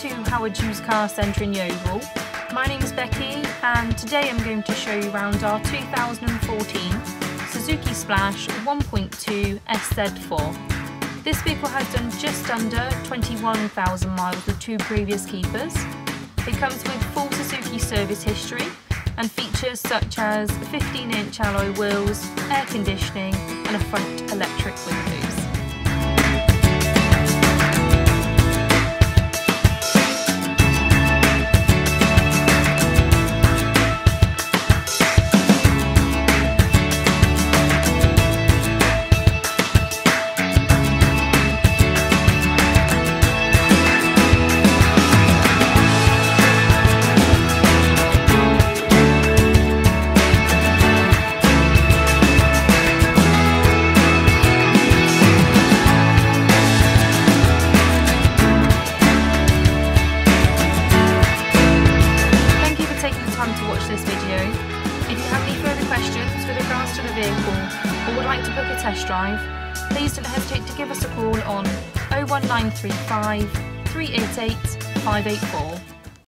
to Howard's Used Car Centre in Yeovil. My name is Becky and today I'm going to show you around our 2014 Suzuki Splash 1.2 SZ4. This vehicle has done just under 21,000 miles with 2 previous keepers. It comes with full Suzuki service history and features such as 15-inch alloy wheels, air conditioning and a front electric windows. To watch this video. If you have any further questions with regards to the vehicle or would like to book a test drive, please don't hesitate to give us a call on 01935 388 584.